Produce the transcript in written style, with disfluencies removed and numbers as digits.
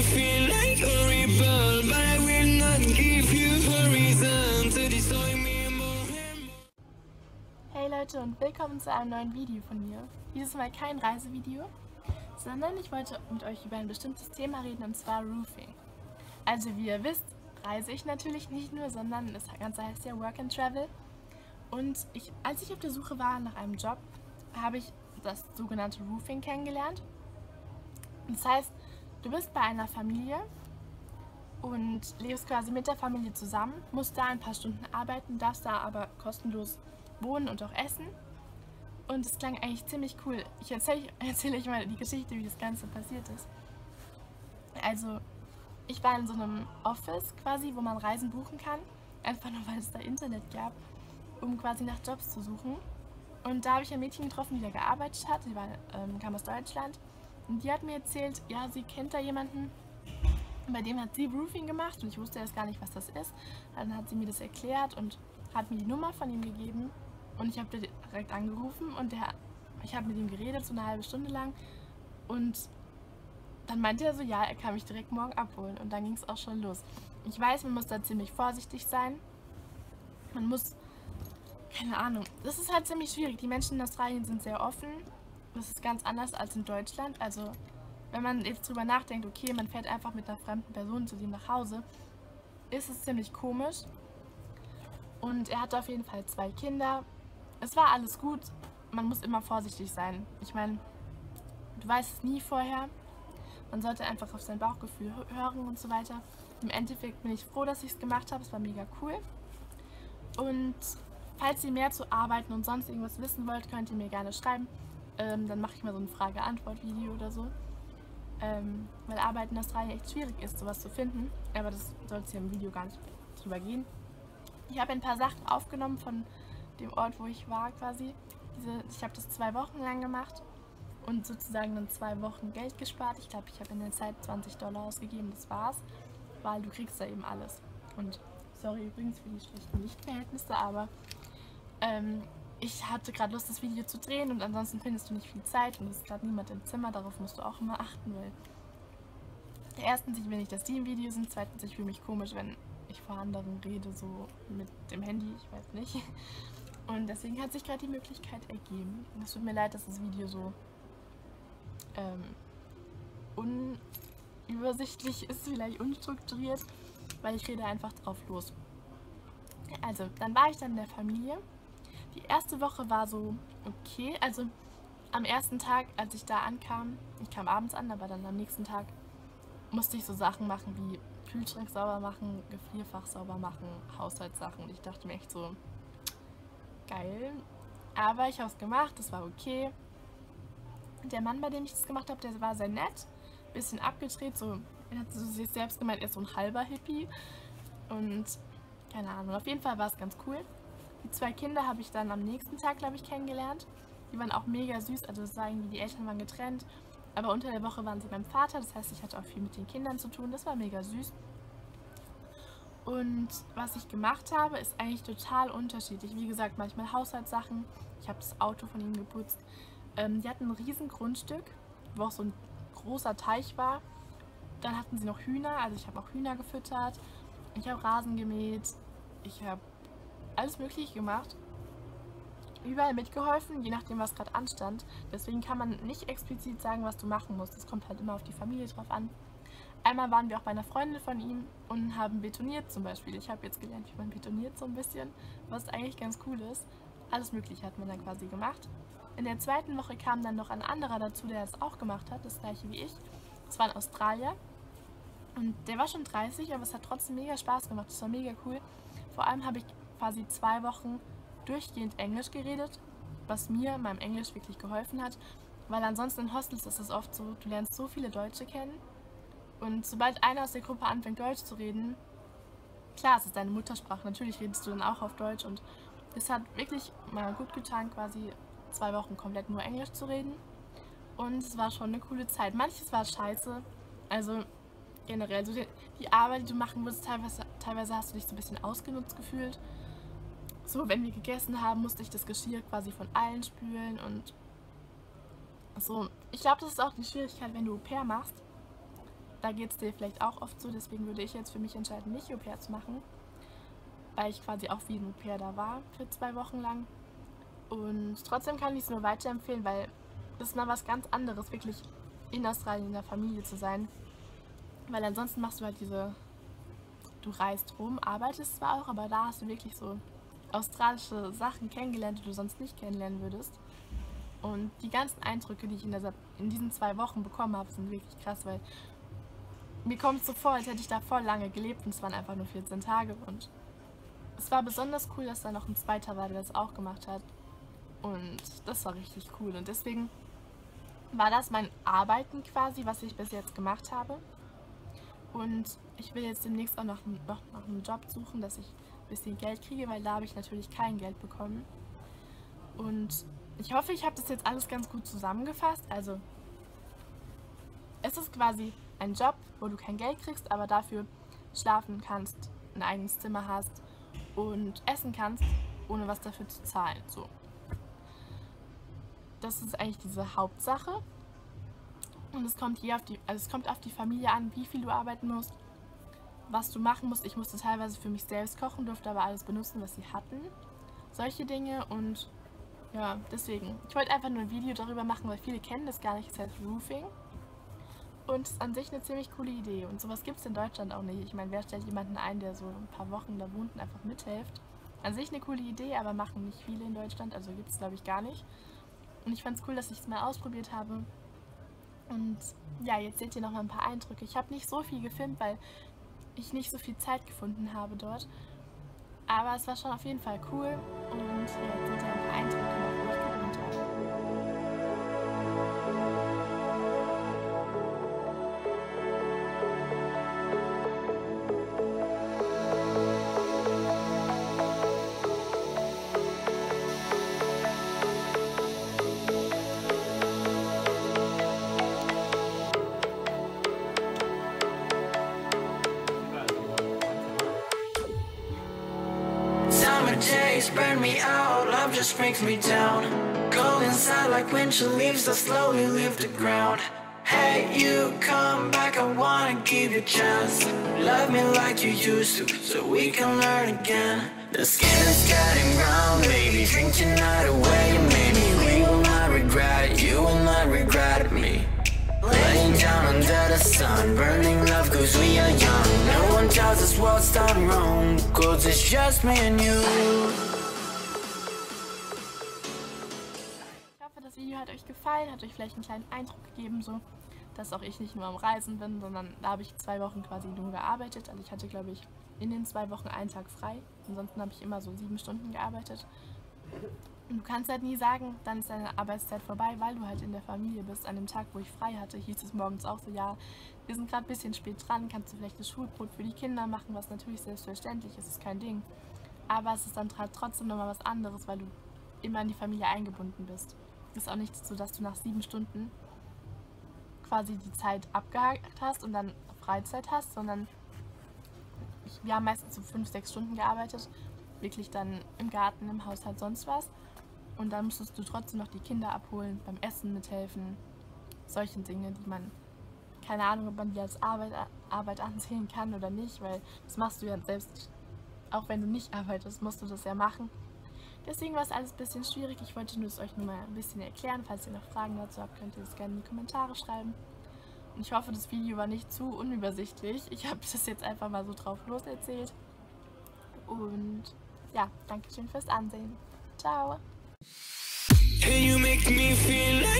me feel like a rebel, but I will not give you a reason to destroy me more and more. Hey Leute und willkommen zu einem neuen Video von mir. Dieses Mal kein Reisevideo, sondern ich wollte mit euch über ein bestimmtes Thema reden, und zwar Roofing. Also wie ihr wisst, reise ich natürlich nicht nur, sondern das Ganze heißt ja Work and Travel. Und als ich auf der Suche war nach einem Job, habe ich das sogenannte Roofing kennengelernt. Das heißt, du bist bei einer Familie und lebst quasi mit der Familie zusammen, musst da ein paar Stunden arbeiten, darfst da aber kostenlos wohnen und auch essen. Und es klang eigentlich ziemlich cool. Ich erzähle euch mal die Geschichte, wie das Ganze passiert ist. Also, ich war in so einem Office quasi, wo man Reisen buchen kann, einfach nur weil es da Internet gab, um quasi nach Jobs zu suchen. Und da habe ich ein Mädchen getroffen, die da gearbeitet hat. Sie kam aus Deutschland. Und die hat mir erzählt, ja, sie kennt da jemanden, bei dem hat sie Roofing gemacht. Und ich wusste erst gar nicht, was das ist. Dann hat sie mir das erklärt und hat mir die Nummer von ihm gegeben. Und ich habe direkt angerufen und ich habe mit ihm geredet, so eine halbe Stunde lang. Und dann meinte er so, ja, er kann mich direkt morgen abholen. Und dann ging es auch schon los. Ich weiß, man muss da ziemlich vorsichtig sein. Man muss, keine Ahnung, das ist halt ziemlich schwierig. Die Menschen in Australien sind sehr offen. Das ist ganz anders als in Deutschland. Also, wenn man jetzt drüber nachdenkt, okay, man fährt einfach mit einer fremden Person zu ihm nach Hause, ist es ziemlich komisch. Und er hatte auf jeden Fall 2 Kinder. Es war alles gut. Man muss immer vorsichtig sein. Ich meine, du weißt es nie vorher. Man sollte einfach auf sein Bauchgefühl hören und so weiter. Im Endeffekt bin ich froh, dass ich es gemacht habe. Es war mega cool. Und falls ihr mehr zu Arbeiten und sonst irgendwas wissen wollt, könnt ihr mir gerne schreiben. Dann mache ich mal so ein Frage-Antwort-Video oder so. Weil Arbeiten in Australien echt schwierig ist, sowas zu finden. Aber das soll es hier im Video gar nicht drüber gehen. Ich habe ein paar Sachen aufgenommen von dem Ort, wo ich war quasi. Ich habe das 2 Wochen lang gemacht und sozusagen dann 2 Wochen Geld gespart. Ich glaube, ich habe in der Zeit $20 ausgegeben, das war's. Weil du kriegst da eben alles. Und sorry übrigens für die schlechten Lichtverhältnisse, aber ich hatte gerade Lust, das Video zu drehen und ansonsten findest du nicht viel Zeit und es ist gerade niemand im Zimmer, darauf musst du auch immer achten, weil erstens, ich will nicht, dass die im Video sind, zweitens, ich fühle mich komisch, wenn ich vor anderen rede, so mit dem Handy, ich weiß nicht. Und deswegen hat sich gerade die Möglichkeit ergeben. Und es tut mir leid, dass das Video so unübersichtlich ist, vielleicht unstrukturiert, weil ich rede einfach drauf los. Also, dann war ich dann in der Familie. Die erste Woche war so okay, also am ersten Tag, als ich da ankam, ich kam abends an, aber dann am nächsten Tag musste ich so Sachen machen wie Kühlschrank sauber machen, Gefrierfach sauber machen, Haushaltssachen, und ich dachte mir echt so, geil, aber ich habe es gemacht, das war okay. Der Mann, bei dem ich das gemacht habe, der war sehr nett, bisschen abgedreht, so, er hat so sich selbst gemeint, er ist so ein halber Hippie und keine Ahnung, auf jeden Fall war es ganz cool. Die 2 Kinder habe ich dann am nächsten Tag, glaube ich, kennengelernt. Die waren auch mega süß, also es war irgendwie, die Eltern waren getrennt, aber unter der Woche waren sie beim Vater, das heißt, ich hatte auch viel mit den Kindern zu tun, das war mega süß. Und was ich gemacht habe, ist eigentlich total unterschiedlich. Wie gesagt, manchmal Haushaltssachen, ich habe das Auto von ihnen geputzt. Die hatten ein riesen Grundstück, wo auch so ein großer Teich war. Dann hatten sie noch Hühner, also ich habe auch Hühner gefüttert, ich habe Rasen gemäht, ich habe alles Mögliche gemacht, überall mitgeholfen, je nachdem, was gerade anstand. Deswegen kann man nicht explizit sagen, was du machen musst. Das kommt halt immer auf die Familie drauf an. Einmal waren wir auch bei einer Freundin von ihm und haben betoniert zum Beispiel. Ich habe jetzt gelernt, wie man betoniert so ein bisschen, was eigentlich ganz cool ist. Alles Mögliche hat man dann quasi gemacht. In der zweiten Woche kam dann noch ein anderer dazu, der das auch gemacht hat, das gleiche wie ich. Das war ein Australier und der war schon 30, aber es hat trotzdem mega Spaß gemacht. Das war mega cool. Vor allem habe ich quasi 2 Wochen durchgehend Englisch geredet, was mir in meinem Englisch wirklich geholfen hat, weil ansonsten in Hostels ist es oft so, du lernst so viele Deutsche kennen und sobald einer aus der Gruppe anfängt Deutsch zu reden, klar, es ist deine Muttersprache, natürlich redest du dann auch auf Deutsch und es hat wirklich mal gut getan, quasi 2 Wochen komplett nur Englisch zu reden und es war schon eine coole Zeit. Manches war scheiße, also generell, so die Arbeit, die du machen musst, teilweise hast du dich so ein bisschen ausgenutzt gefühlt. So, wenn wir gegessen haben, musste ich das Geschirr quasi von allen spülen und so. Ich glaube, das ist auch die Schwierigkeit, wenn du Au-pair machst. da geht es dir vielleicht auch oft so, deswegen würde ich jetzt für mich entscheiden, nicht Au-pair zu machen, weil ich quasi auch wie ein Au-pair da war für 2 Wochen lang. Und trotzdem kann ich es nur weiterempfehlen, weil das ist mal was ganz anderes, wirklich in Australien in der Familie zu sein. Weil ansonsten machst du halt du reist rum, arbeitest zwar auch, aber da hast du wirklich so australische Sachen kennengelernt, die du sonst nicht kennenlernen würdest. Und die ganzen Eindrücke, die ich in diesen 2 Wochen bekommen habe, sind wirklich krass, weil mir kommt es so vor, als hätte ich da voll lange gelebt und es waren einfach nur 14 Tage. Und es war besonders cool, dass da noch ein zweiter war, der das auch gemacht hat. Und das war richtig cool. Und deswegen war das mein Arbeiten quasi, was ich bis jetzt gemacht habe. Und ich will jetzt demnächst auch noch einen Job suchen, dass ich ein bisschen Geld kriege, weil da habe ich natürlich kein Geld bekommen. Und ich hoffe, ich habe das jetzt alles ganz gut zusammengefasst. Also, es ist quasi ein Job, wo du kein Geld kriegst, aber dafür schlafen kannst, ein eigenes Zimmer hast und essen kannst, ohne was dafür zu zahlen. So. Das ist eigentlich diese Hauptsache. Und es kommt auf die Familie an, wie viel du arbeiten musst, was du machen musst. Ich musste teilweise für mich selbst kochen, durfte aber alles benutzen, was sie hatten. Solche Dinge und ja, deswegen. Ich wollte einfach nur ein Video darüber machen, weil viele kennen das gar nicht. Es heißt Roofing. Und es ist an sich eine ziemlich coole Idee. Und sowas gibt es in Deutschland auch nicht. Ich meine, wer stellt jemanden ein, der so ein paar Wochen da wohnt und einfach mithilft? An sich eine coole Idee, aber machen nicht viele in Deutschland. Also gibt es, glaube ich, gar nicht. Und ich fand es cool, dass ich es mal ausprobiert habe. Und ja, jetzt seht ihr noch mal ein paar Eindrücke. Ich habe nicht so viel gefilmt, weil ich nicht so viel Zeit gefunden habe dort. Aber es war schon auf jeden Fall cool. Und ja, jetzt seht ihr ein paar Eindrücke noch, wo ich gewohnt habe. Summer days burn me out, love just brings me down. Go inside like winter leaves that slowly leave the ground. Hey, you come back, I wanna give you a chance. Love me like you used to, so we can learn again. The skin is getting brown, baby, drink your night away. Maybe we will not regret it, you will not regret me. Laying down under the sun, burning love cause we are young. No one tells us what's done wrong, cause it's just me and you. Ich hoffe, das Video hat euch gefallen, hat euch vielleicht einen kleinen Eindruck gegeben, so, dass auch ich nicht nur am Reisen bin, sondern da habe ich 2 Wochen quasi nur gearbeitet. Also ich hatte, glaube ich, in den 2 Wochen einen Tag frei. Ansonsten habe ich immer so 7 Stunden gearbeitet. Und du kannst halt nie sagen, dann ist deine Arbeitszeit vorbei, weil du halt in der Familie bist. An dem Tag, wo ich frei hatte, hieß es morgens auch so, ja, wir sind gerade ein bisschen spät dran, kannst du vielleicht das Schulbrot für die Kinder machen, was natürlich selbstverständlich ist, ist kein Ding. Aber es ist dann trotzdem nochmal was anderes, weil du immer in die Familie eingebunden bist. Es ist auch nicht so, dass du nach 7 Stunden quasi die Zeit abgehakt hast und dann Freizeit hast, sondern wir haben meistens so 5-6 Stunden gearbeitet, wirklich dann im Garten, im Haushalt, sonst was. Und dann musstest du trotzdem noch die Kinder abholen, beim Essen mithelfen, solche Dinge, die man, keine Ahnung, ob man die als Arbeit ansehen kann oder nicht, weil das machst du ja selbst, auch wenn du nicht arbeitest, musst du das ja machen. Deswegen war es alles ein bisschen schwierig. Ich wollte es euch nur mal ein bisschen erklären. Falls ihr noch Fragen dazu habt, könnt ihr das gerne in die Kommentare schreiben. Und ich hoffe, das Video war nicht zu unübersichtlich. Ich habe das jetzt einfach mal so drauf los erzählt. Und ja, danke schön fürs Ansehen. Ciao! Hey, you make me feel